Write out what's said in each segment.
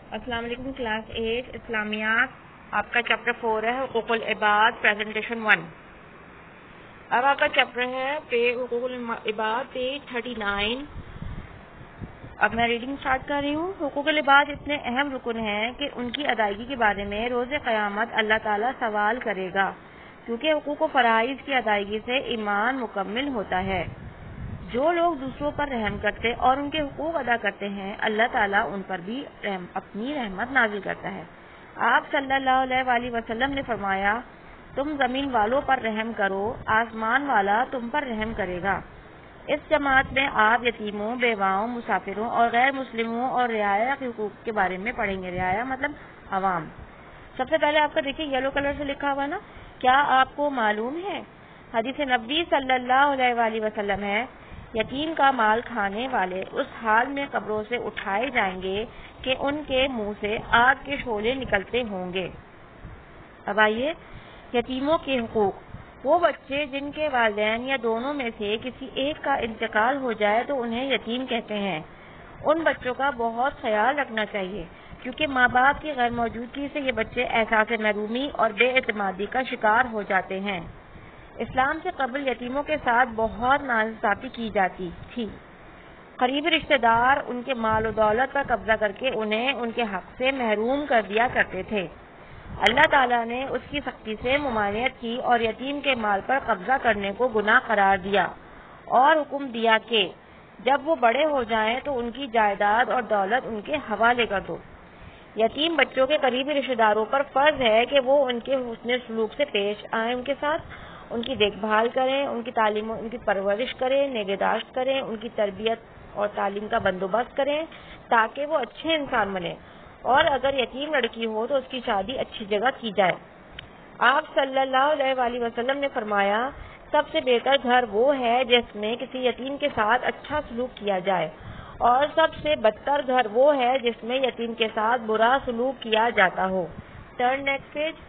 السلام علیکم کلاس 8 اسلامیات، آپ کا چیپٹر 4 ہے حقوق العباد پریزنٹیشن 1۔ اب آپ کا چیپٹر ہے حقوق العباد پیج 39۔ اب میں ریڈنگ سٹارٹ کر رہی ہوں۔ حقوق العباد اتنے اہم رکن ہیں کہ ان کی ادائیگی کے بارے میں روز قیامت اللہ تعالیٰ سوال کرے گا، کیونکہ حقوق و فرائض کی ادائیگی سے ایمان مکمل ہوتا ہے۔ جو لوگ دوسروں پر رحم کرتے اور ان کے حقوق ادا کرتے ہیں، اللہ تعالیٰ ان پر بھی اپنی رحمت نازل کرتا ہے۔ آپ صلی اللہ علیہ وآلہ وسلم نے فرمایا، تم زمین والوں پر رحم کرو، آسمان والا تم پر رحم کرے گا۔ اس جماعت میں آپ یتیموں، بیواؤں، مسافروں اور غیر مسلموں اور رعایا کے حقوق کے بارے میں پڑھیں گے۔ رعایا مطلب عوام۔ سب سے پہلے آپ کا دیکھیے یلو کلر سے لکھا ہوا نا، کیا آپ کو معلوم ہے؟ حدیث نبوی صلی اللہ علیہ وآلہ وسلم ہے، یتیم کا مال کھانے والے اس حال میں قبروں سے اٹھائے جائیں گے کہ ان کے منہ سے آگ کے شعلے نکلتے ہوں گے۔ اب آئیے یتیموں کے حقوق۔ وہ بچے جن کے والدین یا دونوں میں سے کسی ایک کا انتقال ہو جائے تو انہیں یتیم کہتے ہیں۔ ان بچوں کا بہت خیال رکھنا چاہیے، کیونکہ ماں باپ کی غیر موجودگی سے یہ بچے احساس محرومی اور بے اعتمادی کا شکار ہو جاتے ہیں۔ اسلام سے قبل یتیموں کے ساتھ بہت ناانصافی کی جاتی تھی۔ قریبی رشتہ دار ان کے مال و دولت پر قبضہ کر کے انہیں ان کے حق سے محروم کر دیا کرتے تھے۔ اللہ تعالیٰ نے اس کی سختی سے ممانعت کی اور یتیم کے مال پر قبضہ کرنے کو گناہ قرار دیا اور حکم دیا کہ جب وہ بڑے ہو جائیں تو ان کی جائیداد اور دولت ان کے حوالے کر دو۔ یتیم بچوں کے قریبی رشتہ داروں پر فرض ہے کہ وہ ان کے حسن سلوک سے پیش آئیں، ان کے ساتھ ان کی دیکھ بھال کریں، ان کی تعلیم ان کی پرورش کریں، نگہداشت کریں، ان کی تربیت اور تعلیم کا بندوبست کریں تاکہ وہ اچھے انسان بنے، اور اگر یتیم لڑکی ہو تو اس کی شادی اچھی جگہ کی جائے۔ آپ صلی اللہ علیہ وآلہ وسلم نے فرمایا، سب سے بہتر گھر وہ ہے جس میں کسی یتیم کے ساتھ اچھا سلوک کیا جائے، اور سب سے بدتر گھر وہ ہے جس میں یتیم کے ساتھ برا سلوک کیا جاتا ہو۔ Turn next page.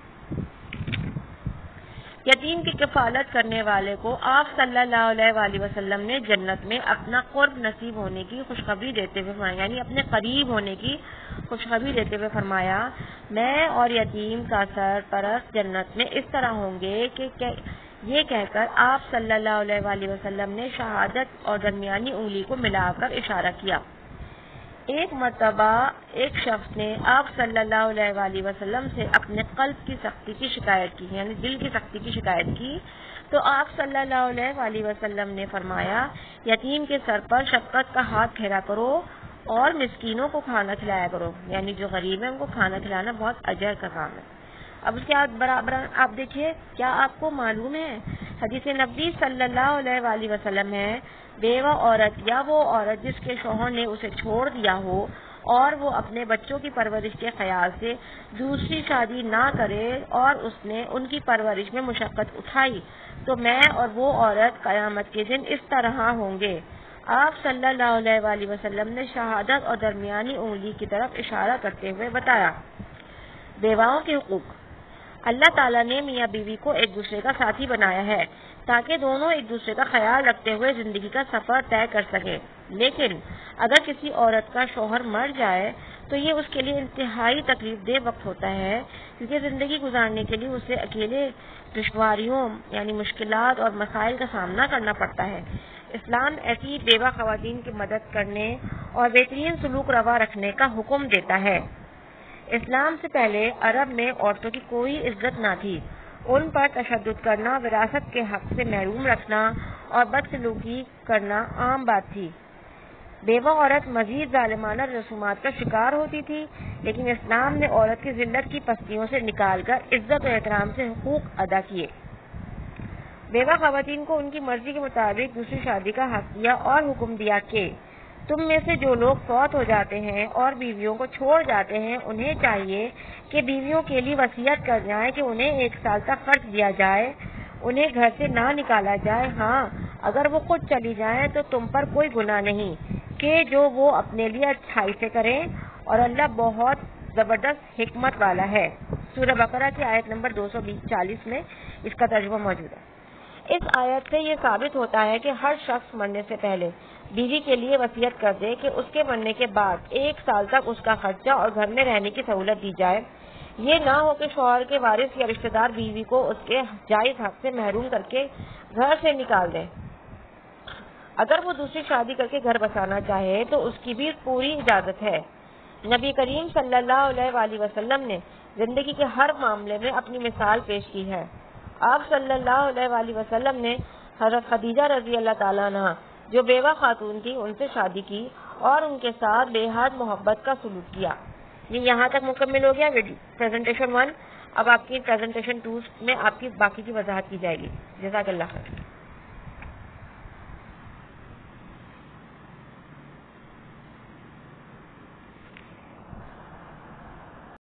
یتیم کی کفالت کرنے والے کو آپ صلی اللہ علیہ وآلہ وسلم نے جنت میں اپنا قرب نصیب ہونے کی خوشخبری دیتے ہوئے فرمایا، یعنی اپنے قریب ہونے کی خوشخبری دیتے ہوئے فرمایا، میں اور یتیم کا سرپرست جنت میں اس طرح ہوں گے کہ یہ کہہ کر آپ صلی اللہ علیہ وآلہ وسلم نے شہادت اور درمیانی انگلی کو ملا کر اشارہ کیا۔ ایک مرتبہ ایک شخص نے آپ صلی اللہ علیہ وآلہ وسلم سے اپنے قلب کی سختی کی شکایت کی، یعنی دل کی سختی کی شکایت کی، تو آپ صلی اللہ علیہ وآلہ وسلم نے فرمایا، یتیم کے سر پر شفقت کا ہاتھ پھیرا کرو اور مسکینوں کو کھانا کھلایا کرو، یعنی جو غریب ہیں ان کو کھانا کھلانا بہت اجر کا کام ہے۔ اب اس کے بعد برابر آپ دیکھیے، کیا آپ کو معلوم ہے؟ حدیث نبوی صلی اللہ علیہ وآلہ وسلم ہے، بیوہ عورت یا وہ عورت جس کے شوہر نے اسے چھوڑ دیا ہو اور وہ اپنے بچوں کی پرورش کے خیال سے دوسری شادی نہ کرے اور اس نے ان کی پرورش میں مشقت اٹھائی، تو میں اور وہ عورت قیامت کے دن اس طرح ہوں گے۔ آپ صلی اللہ علیہ وآلہ وسلم نے شہادت اور درمیانی انگلی کی طرف اشارہ کرتے ہوئے بتایا۔ بیواؤں کے حقوق۔ اللہ تعالیٰ نے میاں بیوی کو ایک دوسرے کا ساتھی بنایا ہے تاکہ دونوں ایک دوسرے کا خیال رکھتے ہوئے زندگی کا سفر طے کر سکیں، لیکن اگر کسی عورت کا شوہر مر جائے تو یہ اس کے لیے انتہائی تکلیف دہ وقت ہوتا ہے، کیونکہ زندگی گزارنے کے لیے اسے اکیلے دشواریوں یعنی مشکلات اور مسائل کا سامنا کرنا پڑتا ہے۔ اسلام ایسی بیوہ خواتین کی مدد کرنے اور بہترین سلوک روا رکھنے کا حکم دیتا ہے۔ اسلام سے پہلے عرب میں عورتوں کی کوئی عزت نہ تھی، ان پر تشدد کرنا، وراثت کے حق سے محروم رکھنا اور بدسلوکی کرنا عام بات تھی۔ بیوہ عورت مزید ظالمانہ رسومات کا شکار ہوتی تھی، لیکن اسلام نے عورت کی ذلت کی پستیوں سے نکال کر عزت و احترام سے حقوق ادا کیے۔ بیوہ خواتین کو ان کی مرضی کے مطابق دوسری شادی کا حق دیا اور حکم دیا کہ تم میں سے جو لوگ فوت ہو جاتے ہیں اور بیویوں کو چھوڑ جاتے ہیں، انہیں چاہیے کہ بیویوں کے لیے وصیت کر جائیں کہ انہیں 1 سال تک خرچ دیا جائے، انہیں گھر سے نہ نکالا جائے۔ ہاں، اگر وہ خود چلی جائیں تو تم پر کوئی گناہ نہیں کہ جو وہ اپنے لیے اچھائی سے کریں، اور اللہ بہت زبردست حکمت والا ہے۔ سورہ بقرہ کی آیت نمبر 240 میں اس کا ترجمہ موجود ہے۔ اس آیت سے یہ ثابت ہوتا ہے کہ ہر شخص مرنے سے پہلے بیوی کے لیے وصیت کر دے کہ اس کے مرنے کے بعد 1 سال تک اس کا خرچہ اور گھر میں رہنے کی سہولت دی جائے. یہ نہ ہو کہ شوہر کے وارث یا رشتہ دار بیوی کو اس کے جائز حق سے محروم کر کے گھر سے نکال دیں. اگر وہ دوسری شادی کر کے گھر بسانا چاہے تو اس کی بھی پوری اجازت ہے. نبی کریم صلی اللہ علیہ وآلہ وسلم نے زندگی کے ہر معاملے میں اپنی مثال پیش کی ہے. آپ صلی اللہ علیہ وآلہ وسلم نے حضرت خدیجہ رضی اللہ تعالیٰ عنہ جو بیوہ خاتون تھی ان سے شادی کی اور ان کے ساتھ بے حد محبت کا سلوک کیا. یہ یہاں تک مکمل ہو گیا پریزنٹیشن 1. اب آپ کی پریزنٹیشن 2 میں آپ کی باقی کی وضاحت کی جائے گی. جزاک اللہ خیر.